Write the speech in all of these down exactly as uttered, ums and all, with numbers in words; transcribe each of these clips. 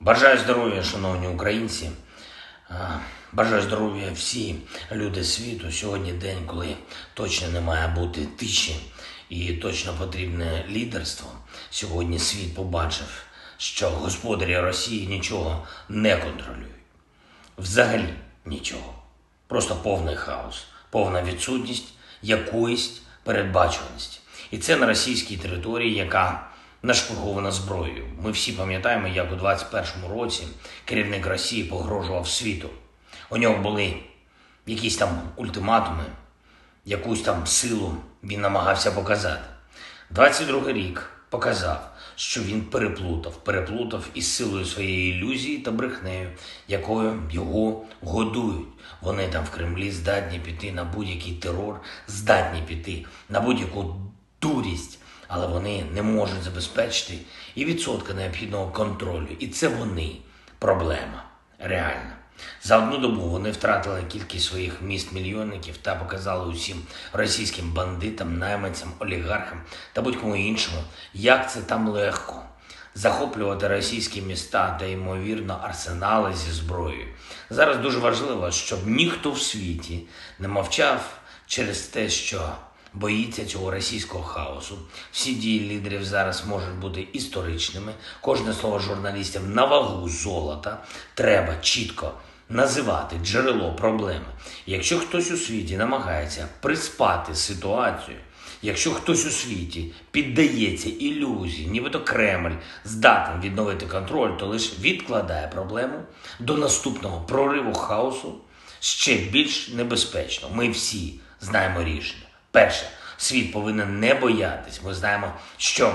Бажаю здоров'я, шановні українці. Е, Бажаю здоров'я всі люди світу. Сьогодні день, коли точно не має бути тиші і точно потрібне лідерство. Сьогодні світ побачив, що господарі Росії нічого не контролюють. Взагалі нічого. Просто повний хаос, повна відсутність якоїсь передбачуваності. І це на російській території, яка нашпигована зброєю. Ми всі пам'ятаємо, як у двадцять першому році керівник Росії погрожував світу. У нього були якісь там ультиматуми, якусь там силу він намагався показати. двадцять другий рік показав, що він переплутав, переплутав із силою своєї ілюзії та брехнею, якою його годують. Вони там в Кремлі здатні піти на будь-який терор, здатні піти на будь-яку дурість, але вони не можуть забезпечити і відсотка необхідного контролю. І це вони проблема реальна. За одну добу вони втратили кількість своїх міст-мільйонників та показали усім російським бандитам, найманцям, олігархам та будь-кому іншому, як це там легко захоплювати російські міста та, ймовірно, арсенали зі зброєю. Зараз дуже важливо, щоб ніхто в світі не мовчав через те, що боїться цього російського хаосу. Всі дії лідерів зараз можуть бути історичними. Кожне слово журналістів на вагу золота. Треба чітко називати джерело проблеми. Якщо хтось у світі намагається приспати ситуацію, якщо хтось у світі піддається ілюзії, нібито Кремль здатен відновити контроль, то лише відкладає проблему до наступного прориву хаосу ще більш небезпечно. Ми всі знаємо рішення. Перше, світ повинен не боятись. Ми знаємо, що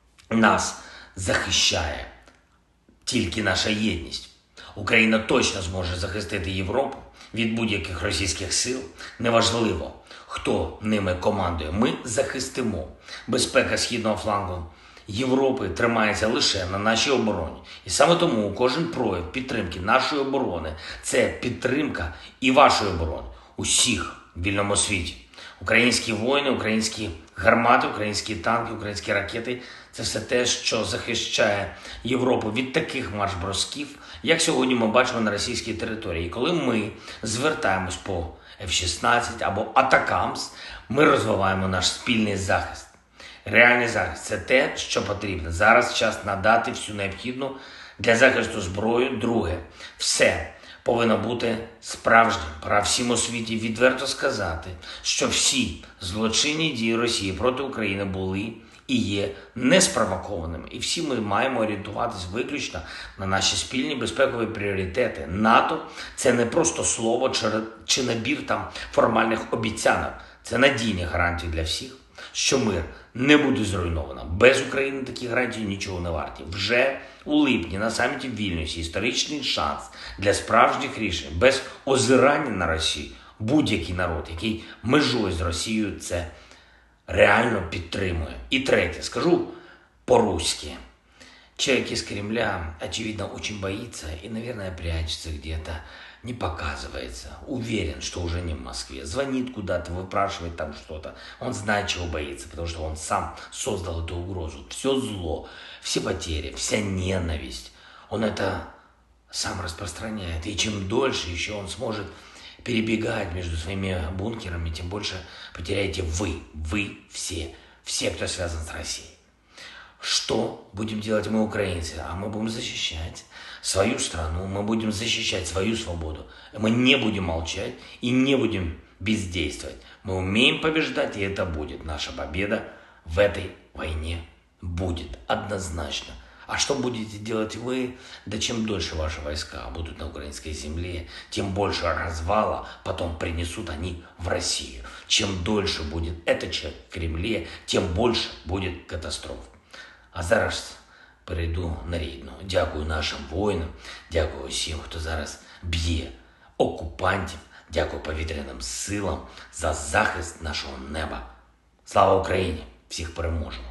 нас захищає тільки наша єдність. Україна точно зможе захистити Європу від будь-яких російських сил. Неважливо, хто ними командує. Ми захистимо. Безпека східного флангу Європи тримається лише на нашій обороні. І саме тому кожен прояв підтримки нашої оборони – це підтримка і вашої оборони. Усіх в вільному світі. Українські воїни, українські гармати, українські танки, українські ракети – це все те, що захищає Європу від таких марш-бросків, як сьогодні ми бачимо на російській території. І коли ми звертаємось по еф шістнадцять або Атакамс, ми розвиваємо наш спільний захист. Реальний захист – це те, що потрібно. Зараз час надати всю необхідну для захисту зброю. Друге – все повинно бути справжнім. Пора всім у світі відверто сказати, що всі злочинні дії Росії проти України були і є неспровокованими. І всі ми маємо орієнтуватись виключно на наші спільні безпекові пріоритети. НАТО – це не просто слово чи, чи набір там формальних обіцянок. Це надійні гарантії для всіх, що мир не буде зруйновано. Без України такі гарантії нічого не варті. Вже у липні на саміті в Вільнюсі історичний шанс для справжніх рішень. Без озирання на Росію будь-який народ, який межує з Росією, це реально підтримує. И третье, скажу по-русски. Человек из Кремля, очевидно, очень боится и, наверное, прячется где-то, не показывается. Уверен, что уже не в Москве. Звонит куда-то, выпрашивает там что-то. Он знает, чего боится, потому что он сам создал эту угрозу. Все зло, все потери, вся ненависть. Он это сам распространяет. И чем дольше еще он сможет перебегать между своими бункерами, тем больше потеряете вы, вы все, все, кто связан с Россией. Что будем делать мы, украинцы? А мы будем защищать свою страну, мы будем защищать свою свободу. Мы не будем молчать и не будем бездействовать. Мы умеем побеждать, и это будет. Наша победа в этой войне будет однозначно. А что будете делать вы? Да чем дольше ваши войска будут на украинской земле, тем больше развала потом принесут они в Россию. Чем дольше будет этот человек в Кремле, тем больше будет катастроф. А зараз перейду на рідну. Дякую нашим воїнам, дякую всім, хто зараз б'є окупантів, дякую повітряним силам за захист нашого неба. Слава Україні! Всіх переможемо!